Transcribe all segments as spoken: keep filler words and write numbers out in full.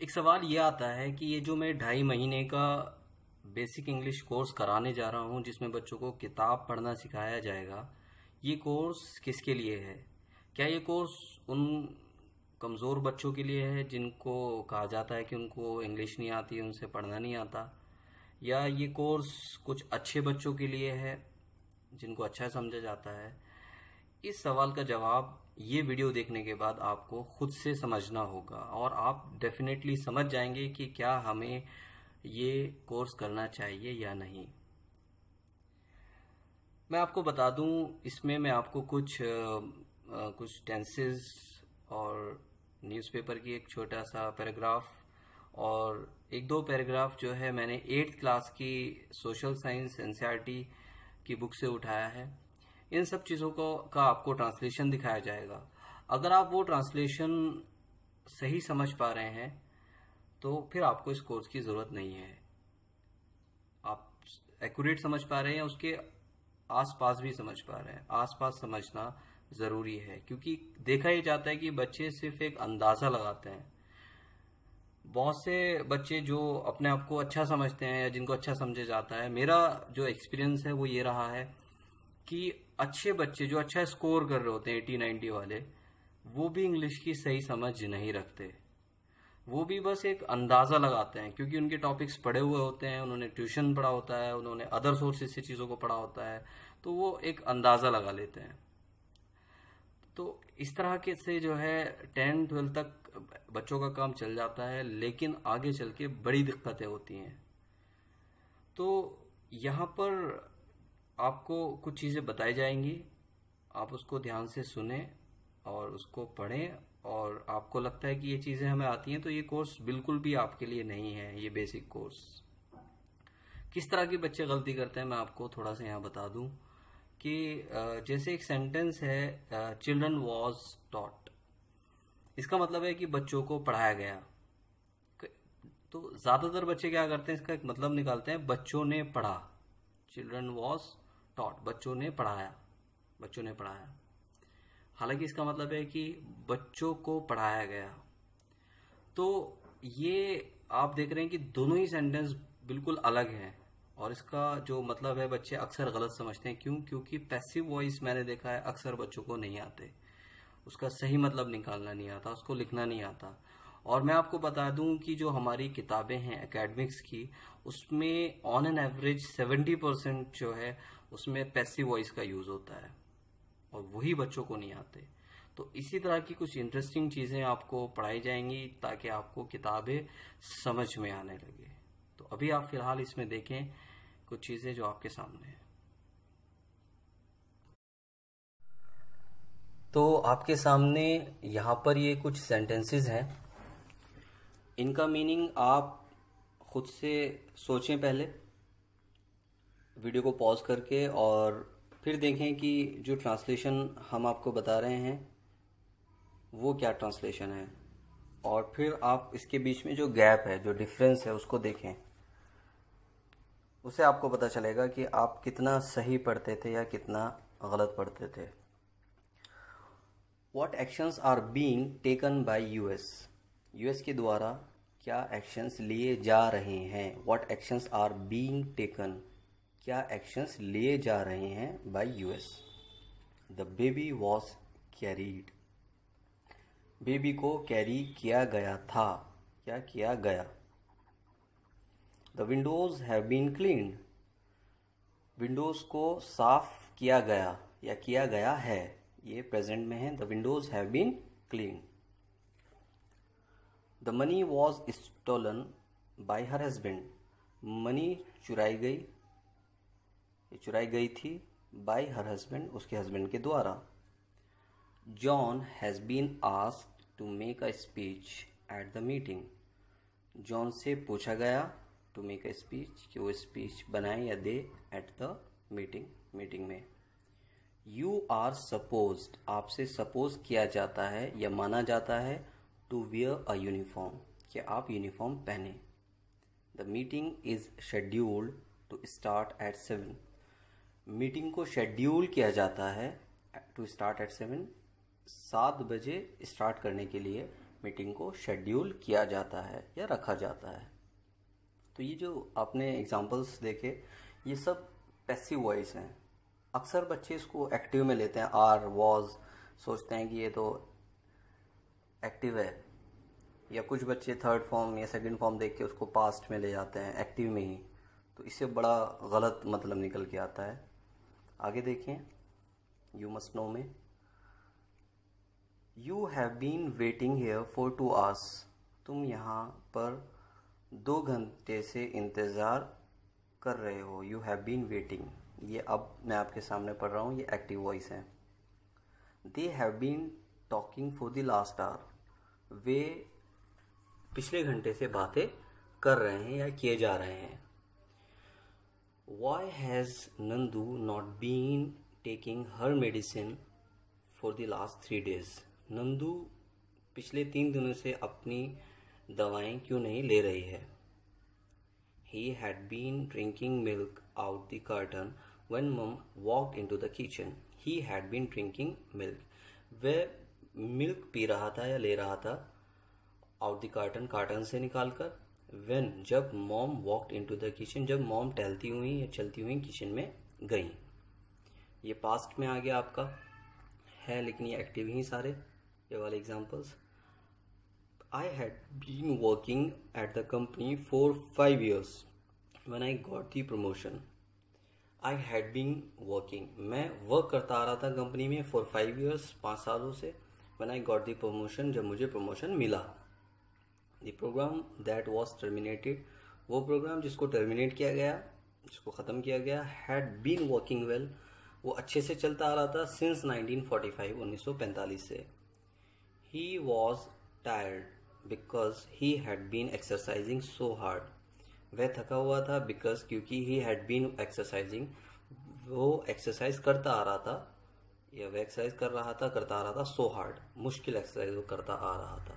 एक सवाल ये आता है कि ये जो मैं ढाई महीने का बेसिक इंग्लिश कोर्स कराने जा रहा हूँ जिसमें बच्चों को किताब पढ़ना सिखाया जाएगा, ये कोर्स किसके लिए है? क्या ये कोर्स उन कमज़ोर बच्चों के लिए है जिनको कहा जाता है कि उनको इंग्लिश नहीं आती, उनसे पढ़ना नहीं आता, या ये कोर्स कुछ अच्छे बच्चों के लिए है जिनको अच्छा समझा जाता है? इस सवाल का जवाब ये वीडियो देखने के बाद आपको खुद से समझना होगा और आप डेफिनेटली समझ जाएंगे कि क्या हमें ये कोर्स करना चाहिए या नहीं। मैं आपको बता दूं, इसमें मैं आपको कुछ आ, आ, कुछ टेंसेस और न्यूज़पेपर की एक छोटा सा पैराग्राफ और एक दो पैराग्राफ जो है मैंने एट्थ क्लास की सोशल साइंस एनसीईआरटी की बुक से उठाया है। इन सब चीज़ों को का आपको ट्रांसलेशन दिखाया जाएगा। अगर आप वो ट्रांसलेशन सही समझ पा रहे हैं तो फिर आपको इस कोर्स की ज़रूरत नहीं है। आप एक्यूरेट समझ पा रहे हैं, उसके आसपास भी समझ पा रहे हैं। आसपास समझना ज़रूरी है क्योंकि देखा ही जाता है कि बच्चे सिर्फ एक अंदाज़ा लगाते हैं। बहुत से बच्चे जो अपने आप को अच्छा समझते हैं या जिनको अच्छा समझा जाता है, मेरा जो एक्सपीरियंस है वो ये रहा है कि अच्छे बच्चे जो अच्छा स्कोर कर रहे होते हैं एटी नाइन्टी वाले, वो भी इंग्लिश की सही समझ नहीं रखते। वो भी बस एक अंदाज़ा लगाते हैं क्योंकि उनके टॉपिक्स पढ़े हुए होते हैं, उन्होंने ट्यूशन पढ़ा होता है, उन्होंने अदर सोर्सेज से चीज़ों को पढ़ा होता है, तो वो एक अंदाज़ा लगा लेते हैं। तो इस तरह के से जो है टेन ट्वेल्थ तक बच्चों का काम चल जाता है, लेकिन आगे चल के बड़ी दिक्कतें होती हैं। तो यहाँ पर आपको कुछ चीज़ें बताई जाएंगी, आप उसको ध्यान से सुने और उसको पढ़ें, और आपको लगता है कि ये चीज़ें हमें आती हैं तो ये कोर्स बिल्कुल भी आपके लिए नहीं है। ये बेसिक कोर्स किस तरह के बच्चे गलती करते हैं मैं आपको थोड़ा सा यहाँ बता दूं कि जैसे एक सेंटेंस है, चिल्ड्रन वॉज टॉट। इसका मतलब है कि बच्चों को पढ़ाया गया। तो ज़्यादातर बच्चे क्या करते हैं, इसका एक मतलब निकालते हैं बच्चों ने पढ़ा। चिल्ड्रन वॉज टॉट, बच्चों ने पढ़ाया, बच्चों ने पढ़ाया। हालांकि इसका मतलब है कि बच्चों को पढ़ाया गया। तो ये आप देख रहे हैं कि दोनों ही सेंटेंस बिल्कुल अलग हैं और इसका जो मतलब है बच्चे अक्सर गलत समझते हैं। क्यों? क्योंकि पैसिव वॉइस मैंने देखा है अक्सर बच्चों को नहीं आते, उसका सही मतलब निकालना नहीं आता, उसको लिखना नहीं आता। और मैं आपको बता दूं कि जो हमारी किताबें हैं एकेडमिक्स की, उसमें on an average seventy percent जो है उसमें पैसिव वॉइस का यूज होता है और वही बच्चों को नहीं आते। तो इसी तरह की कुछ इंटरेस्टिंग चीजें आपको पढ़ाई जाएंगी ताकि आपको किताबें समझ में आने लगे। तो अभी आप फिलहाल इसमें देखें कुछ चीजें जो आपके सामने हैं। तो आपके सामने यहाँ पर ये कुछ सेंटेंसेस हैं, इनका मीनिंग आप खुद से सोचें पहले वीडियो को पॉज करके, और फिर देखें कि जो ट्रांसलेशन हम आपको बता रहे हैं वो क्या ट्रांसलेशन है, और फिर आप इसके बीच में जो गैप है, जो डिफरेंस है, उसको देखें। उससे आपको पता चलेगा कि आप कितना सही पढ़ते थे या कितना गलत पढ़ते थे। What actions are being taken by U S? U S के द्वारा क्या एक्शंस लिए जा रहे हैं? What actions are being taken? क्या एक्शंस लिए जा रहे हैं by U S? The baby was carried. Baby को कैरी किया गया था। क्या किया गया? The windows have been cleaned. Windows को साफ किया गया या किया गया है, ये प्रेजेंट में है। The windows have been cleaned. The money was stolen by her husband. Money चुराई गई, ये चुराई गई थी by her husband, उसके हस्बैंड के द्वारा। John has been asked to make a speech at the meeting. John से पूछा गया to make a speech, कि वो स्पीच बनाए या दे at the meeting, मीटिंग में। You are supposed, आपसे सपोज किया जाता है या माना जाता है to wear a uniform, कि आप यूनिफॉर्म पहने। The meeting is scheduled to start at seven. Meeting को शेड्यूल किया जाता है to start at seven, सात बजे स्टार्ट करने के लिए मीटिंग को शेड्यूल किया जाता है या रखा जाता है। तो ये जो आपने एग्जांपल्स देखे, ये सब पैसिव वॉइस हैं। अक्सर बच्चे इसको एक्टिव में लेते हैं, आर वॉज, सोचते हैं कि ये तो एक्टिव है, या कुछ बच्चे थर्ड फॉर्म या सेकंड फॉर्म देख के उसको पास्ट में ले जाते हैं एक्टिव में ही। तो इससे बड़ा गलत मतलब निकल के आता है। आगे देखें, यू मस्ट नो में, you have been waiting here for two hours, तुम यहाँ पर दो घंटे से इंतज़ार कर रहे हो। यू हैव बीन वेटिंग, ये अब मैं आपके सामने पढ़ रहा हूँ, ये एक्टिव वॉइस है। They have been talking for the last hour, वे पिछले घंटे से बातें कर रहे हैं या किए जा रहे हैं। Why has Nandu not been taking her medicine for the last three days, Nandu पिछले तीन दिनों से अपनी दवाएं क्यों नहीं ले रही है। He had been drinking milk out the carton when mom walked into the kitchen. He had been drinking milk. वह मिल्क पी रहा था या ले रहा था आउट द कार्टन, कार्टन से निकालकर। when, जब mom walked into the kitchen, जब मॉम टहलती हुई या चलती हुई किचन में गई। ये पास्ट में आ गया आपका है, लेकिन ये एक्टिव ही सारे ये वाले examples. I had been working at the company for five years when I got the promotion. I had been working, मैं वर्क करता आ रहा था कंपनी में for five years, पाँच सालों से। when I got the promotion, जब मुझे प्रमोशन मिला। The program that was terminated, वो प्रोग्राम जिसको टर्मिनेट किया गया, जिसको ख़त्म किया गया, had been working well, वो अच्छे से चलता आ रहा था since nineteen forty-five, उन्नीस सौ पैंतालीस से। He was tired because he had been exercising so hard, वह थका हुआ था because, क्योंकि he had been exercising, वो एक्सरसाइज करता आ रहा था या वह एक्सरसाइज कर रहा था करता आ रहा था so hard, मुश्किल एक्सरसाइज वो करता आ रहा था।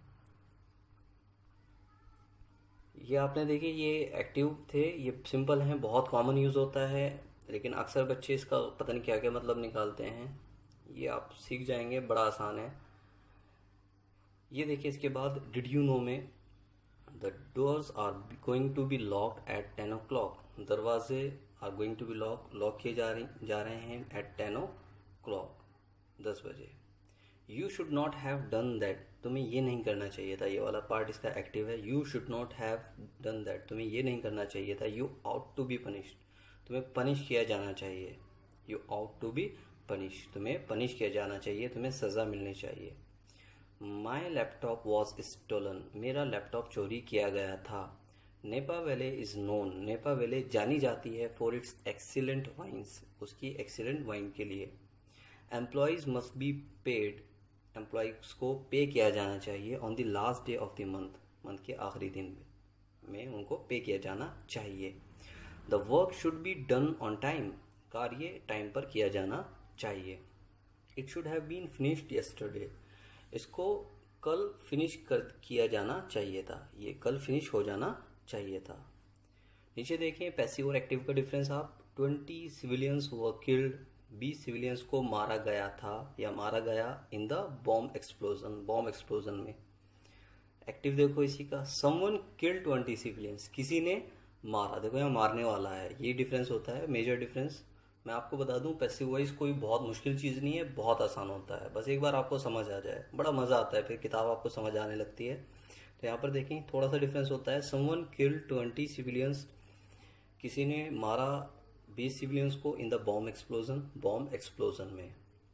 ये आपने देखे, ये एक्टिव थे, ये सिंपल हैं, बहुत कॉमन यूज होता है, लेकिन अक्सर बच्चे इसका पता नहीं क्या क्या मतलब निकालते हैं। ये आप सीख जाएंगे, बड़ा आसान है। ये देखिए, इसके बाद डिड यू नो में, the doors are going to be locked at ten o'clock, दरवाजे are going to be lock lock किए जा रहे जा रहे हैं एट टेन ओ क्लॉक, दस बजे। You should not have done that, तुम्हें ये नहीं करना चाहिए था, ये वाला पार्ट इसका एक्टिव है। You should not have done that, तुम्हें ये नहीं करना चाहिए था। You ought to be punished, तुम्हें पनिश किया जाना चाहिए। You ought to be punish, तुम्हें पनिश किया जाना चाहिए, तुम्हें सज़ा मिलनी चाहिए। माई लैपटॉप वॉज स्टोलन, मेरा लैपटॉप चोरी किया गया था। Napa Valley is known, Napa Valley जानी जाती है फॉर इट्स एक्सीलेंट वाइन्स, उसकी एक्सीलेंट वाइन के लिए। Employees must be paid, employees को पे किया जाना चाहिए on the last day of the month, month के आखिरी दिन में उनको पे किया जाना चाहिए। The work should be done on time, कार्य टाइम पर किया जाना चाहिए। It should have been finished yesterday, इसको कल फिनिश कर किया जाना चाहिए था, ये कल फिनिश हो जाना चाहिए था। नीचे देखें पैसिव और एक्टिव का डिफरेंस आप। ट्वेंटी सिविलियंस वर किल्ड, बीस सिविलियंस को मारा गया था या मारा गया in the bomb explosion, bomb explosion में। एक्टिव देखो इसी का, समवन किल्ड ट्वेंटी सिविलियंस, किसी ने मारा, देखो यहाँ मारने वाला है, ये डिफरेंस होता है, मेजर डिफरेंस। मैं आपको बता दूं, पैसिव वॉइस कोई बहुत मुश्किल चीज़ नहीं है, बहुत आसान होता है, बस एक बार आपको समझ आ जाए, बड़ा मज़ा आता है, फिर किताब आपको समझ आने लगती है। तो यहाँ पर देखें थोड़ा सा डिफरेंस होता है। समवन किल्ड ट्वेंटी सिविलियंस, किसी ने मारा बीस सिविलियंस को in the bomb explosion, bomb explosion में।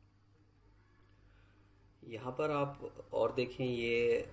यहाँ पर आप और देखें, ये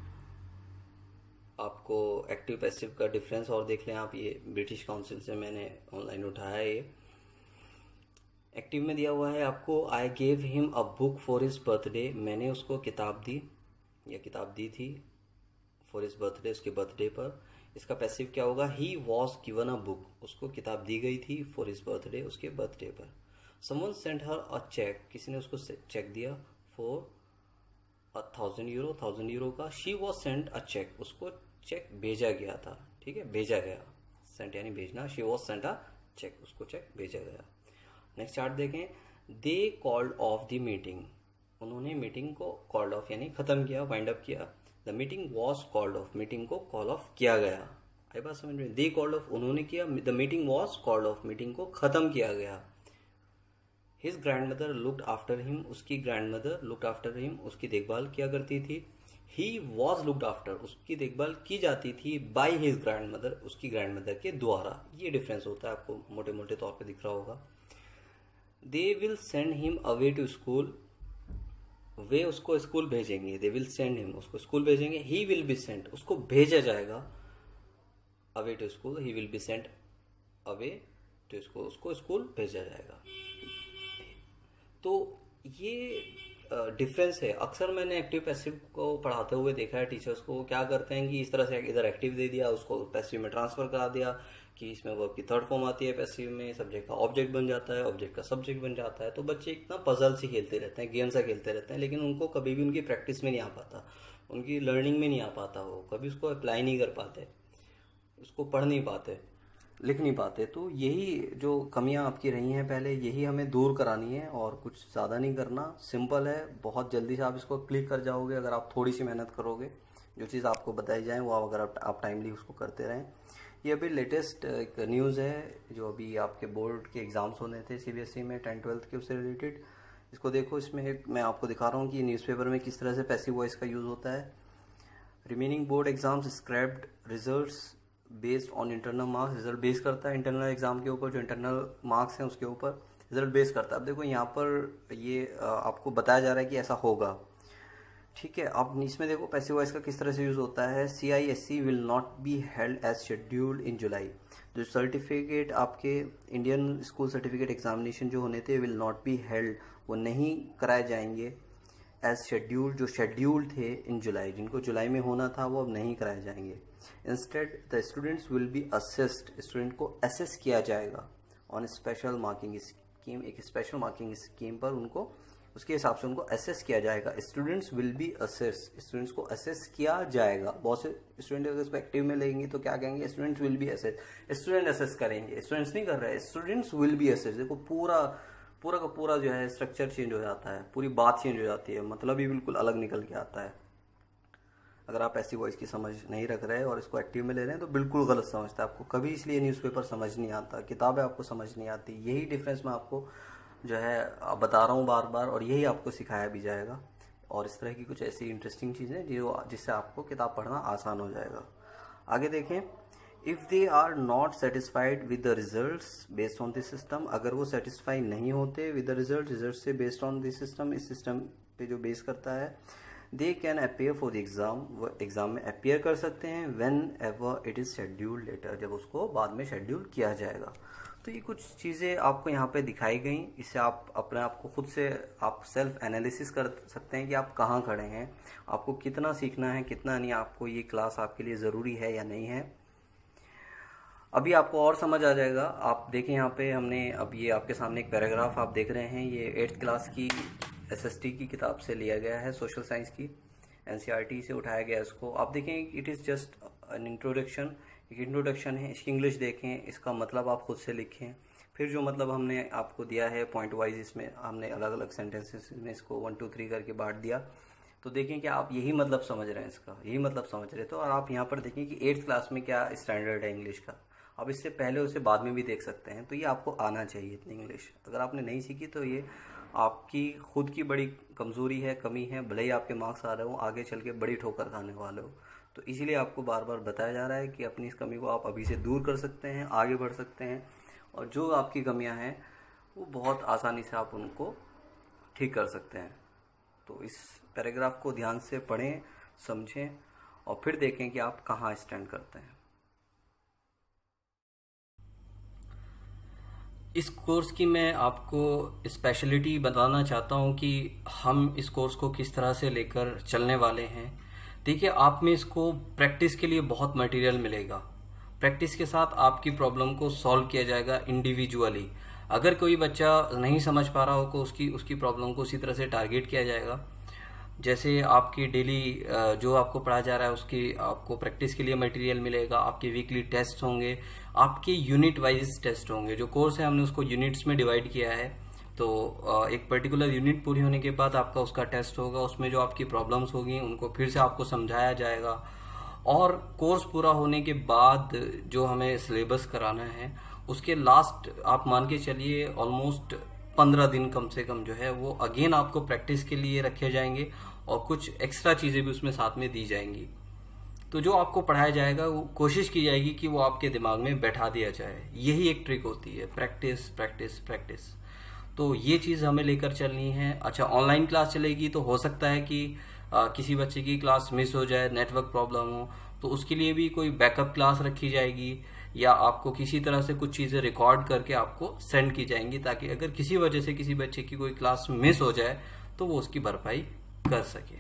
आपको एक्टिव पैसिव का डिफरेंस और देख लें आप, ये ब्रिटिश काउंसिल से मैंने ऑनलाइन उठाया है। ये एक्टिव में दिया हुआ है आपको, I gave him a book for his birthday, मैंने उसको किताब दी या किताब दी थी फॉर हिज बर्थडे, उसके बर्थडे पर। इसका पैसिव क्या होगा, he was given a book, उसको किताब दी गई थी फॉर हिज बर्थडे, उसके बर्थडे पर। Someone sent her a cheque, किसी ने उसको चेक दिया for a thousand euro, thousand euro का। She was sent a cheque, उसको चेक भेजा गया था, ठीक है, भेजा गया, सेंट यानी भेजना, she was sent a cheque, उसको चेक भेजा गया। नेक्स्ट चार्ट देखें, they called off the meeting, उन्होंने मीटिंग को कॉल्ड ऑफ यानी खत्म किया, वाइंड अप किया। The meeting was called off, meeting को कॉल ऑफ किया गया। आई बात समझ में? दे कॉल्ड ऑफ, उन्होंने किया। The meeting was called off, meeting को खत्म किया गया। His grandmother looked after him, उसकी grandmother looked after him, उसकी देखभाल किया करती थी। ही वॉज लुक्ड आफ्टर, उसकी देखभाल की जाती थी बाई हिज ग्रैंड मदर, उसकी ग्रैंड मदर के द्वारा। ये डिफरेंस होता है, आपको मोटे मोटे तौर पे दिख रहा होगा। They will send him away to school, वे उसको स्कूल भेजेंगे। दे विल सेंड हिम, उसको स्कूल भेजेंगे। ही विल बी सेंट, उसको भेजा जाएगा away to school. He will be sent away to school, उसको स्कूल भेजा जाएगा। तो ये डिफरेंस है। अक्सर मैंने एक्टिव पैसिव को पढ़ाते हुए देखा है टीचर्स को, क्या करते हैं कि इस तरह से इधर एक्टिव दे दिया, उसको पैसिव में ट्रांसफर करा दिया कि इसमें वर्ब की थर्ड फॉर्म आती है पैसिव में, सब्जेक्ट का ऑब्जेक्ट बन जाता है, ऑब्जेक्ट का सब्जेक्ट बन जाता है। तो बच्चे इतना पजल से खेलते रहते हैं, गेम सा खेलते रहते हैं, लेकिन उनको कभी भी उनकी प्रैक्टिस में नहीं आ पाता, उनकी लर्निंग में नहीं आ पाता, वो कभी उसको अप्लाई नहीं कर पाते, उसको पढ़ नहीं पाते, लिख नहीं पाते। तो यही जो कमियां आपकी रही हैं पहले, यही हमें दूर करानी है और कुछ ज़्यादा नहीं करना। सिंपल है, बहुत जल्दी से आप इसको क्लिक कर जाओगे अगर आप थोड़ी सी मेहनत करोगे। जो चीज़ आपको बताई जाए वो अगर आप, आप टाइमली उसको करते रहें। ये अभी लेटेस्ट एक न्यूज़ है जो अभी आपके बोर्ड के एग्ज़ाम्स होने थे सीबीएसई में टेंथ ट्वेल्थ के, उससे रिलेटेड। इसको देखो, इसमें एक मैं आपको दिखा रहा हूँ कि न्यूज़पेपर में किस तरह से पैसिव वॉइस का यूज़ होता है। Remaining board exams scrapped results based on internal marks, result base करता है इंटरनल एग्जाम के ऊपर, जो इंटरनल मार्क्स हैं उसके ऊपर रिजल्ट बेस करता है। अब देखो यहाँ पर ये आपको बताया जा रहा है कि ऐसा होगा, ठीक है। अब इसमें देखो पैसिव वॉइस का किस तरह से यूज़ होता है। C I S C will not be held as scheduled in July, जो सर्टिफिकेट आपके इंडियन स्कूल सर्टिफिकेट एग्जामिनेशन जो होने थे, विल नॉट बी हेल्ड, वो नहीं कराए जाएंगे एज शेड्यूल्ड, जो शेड्यूल्ड थे इन जुलाई, जिनको जुलाई में होना था वो अब नहीं कराए जाएंगे। Instead the students will be assessed, student को असेस किया जाएगा ऑन स्पेशल मार्किंग स्कीम, एक स्पेशल मार्किंग स्कीम पर उनको उसके हिसाब से उनको असेस किया जाएगा। Students will be assess, students को असेस किया जाएगा। बहुत से स्टूडेंट अगर इसको एक्टिव में लेंगे तो क्या कहेंगे, students will be assess, student assess करेंगे, स्टूडेंट्स नहीं कर रहे हैं, स्टूडेंट्स विल बी असेस। देखो पूरा पूरा का पूरा जो है स्ट्रक्चर चेंज हो जाता है, पूरी बात चेंज हो जाती है, मतलब ही बिल्कुल अलग निकल के आता है। अगर आप ऐसी वॉइस की समझ नहीं रख रहे हैं और इसको एक्टिव में ले रहे हैं तो बिल्कुल गलत समझता है। आपको कभी इसलिए न्यूज़पेपर समझ नहीं आता, किताबें आपको समझ नहीं आती। यही डिफरेंस मैं आपको जो है बता रहा हूँ बार बार, और यही आपको सिखाया भी जाएगा। और इस तरह की कुछ ऐसी इंटरेस्टिंग चीज़ें जो जिससे आपको किताब पढ़ना आसान हो जाएगा। आगे देखें, if they are not satisfied with the results based on this system, अगर वो सेटिस्फाई नहीं होते विद द रिजल्ट, रिजल्ट से बेस्ड ऑन दिस सिस्टम, इस सिस्टम पे जो बेस करता है, they can appear for the exam, वो एग्ज़ाम में अपेयर कर सकते हैं whenever it is scheduled later, जब उसको बाद में शेड्यूल किया जाएगा। तो ये कुछ चीज़ें आपको यहाँ पे दिखाई गई, इससे आप अपने आप को खुद से आप सेल्फ एनालिसिस कर सकते हैं कि आप कहाँ खड़े हैं, आपको कितना सीखना है, कितना नहीं, आपको ये क्लास आपके लिए ज़रूरी है या नहीं है। अभी आपको और समझ आ जाएगा। आप देखें यहाँ पे हमने अब ये आपके सामने एक पैराग्राफ आप देख रहे हैं, ये एट्थ क्लास की एसएसटी की किताब से लिया गया है, सोशल साइंस की, एनसीईआरटी से उठाया गया इसको। आप देखें it is just an introduction, एक इंट्रोडक्शन है। इसकी इंग्लिश देखें, इसका मतलब आप खुद से लिखें, फिर जो मतलब हमने आपको दिया है पॉइंट वाइज, इसमें हमने अलग अलग सेंटेंसेस में इसको वन टू थ्री करके बांट दिया। तो देखें कि आप यही मतलब समझ रहे हैं, इसका यही मतलब समझ रहे तो। और आप यहाँ पर देखें कि एट्थ क्लास में क्या स्टैंडर्ड है इंग्लिश का, आप इससे पहले उसे बाद में भी देख सकते हैं। तो ये आपको आना चाहिए इतनी इंग्लिश। अगर आपने नहीं सीखी तो ये आपकी खुद की बड़ी कमज़ोरी है, कमी है, भले ही आपके मार्क्स आ रहे हो, आगे चल के बड़ी ठोकर खाने वाले हो। तो इसीलिए आपको बार बार बताया जा रहा है कि अपनी इस कमी को आप अभी से दूर कर सकते हैं, आगे बढ़ सकते हैं, और जो आपकी कमियां हैं वो बहुत आसानी से आप उनको ठीक कर सकते हैं। तो इस पैराग्राफ को ध्यान से पढ़ें, समझें और फिर देखें कि आप कहाँ स्टैंड करते हैं। इस कोर्स की मैं आपको स्पेशलिटी बताना चाहता हूँ कि हम इस कोर्स को किस तरह से लेकर चलने वाले हैं। देखिए, आप में इसको प्रैक्टिस के लिए बहुत मटेरियल मिलेगा। प्रैक्टिस के साथ आपकी प्रॉब्लम को सॉल्व किया जाएगा इंडिविजुअली। अगर कोई बच्चा नहीं समझ पा रहा हो तो उसकी उसकी प्रॉब्लम को उसी तरह से टारगेट किया जाएगा। जैसे आपकी डेली जो आपको पढ़ा जा रहा है उसकी आपको प्रैक्टिस के लिए मटेरियल मिलेगा, आपके वीकली टेस्ट होंगे, आपके यूनिट वाइज टेस्ट होंगे। जो कोर्स है हमने उसको यूनिट्स में डिवाइड किया है, तो अ, एक पर्टिकुलर यूनिट पूरी होने के बाद आपका उसका टेस्ट होगा, उसमें जो आपकी प्रॉब्लम्स होगी उनको फिर से आपको समझाया जाएगा। और कोर्स पूरा होने के बाद जो हमें सिलेबस कराना है उसके लास्ट आप मान के चलिए ऑलमोस्ट पंद्रह दिन कम से कम जो है वो अगेन आपको प्रैक्टिस के लिए रखे जाएंगे और कुछ एक्स्ट्रा चीजें भी उसमें साथ में दी जाएंगी। तो जो आपको पढ़ाया जाएगा वो कोशिश की जाएगी कि वो आपके दिमाग में बैठा दिया जाए। यही एक ट्रिक होती है, प्रैक्टिस प्रैक्टिस प्रैक्टिस। तो ये चीज हमें लेकर चलनी है। अच्छा, ऑनलाइन क्लास चलेगी तो हो सकता है कि आ, किसी बच्चे की क्लास मिस हो जाए, नेटवर्क प्रॉब्लम हो, तो उसके लिए भी कोई बैकअप क्लास रखी जाएगी या आपको किसी तरह से कुछ चीजें रिकॉर्ड करके आपको सेंड की जाएंगी, ताकि अगर किसी वजह से किसी बच्चे की कोई क्लास मिस हो जाए तो वो उसकी भरपाई कर सके।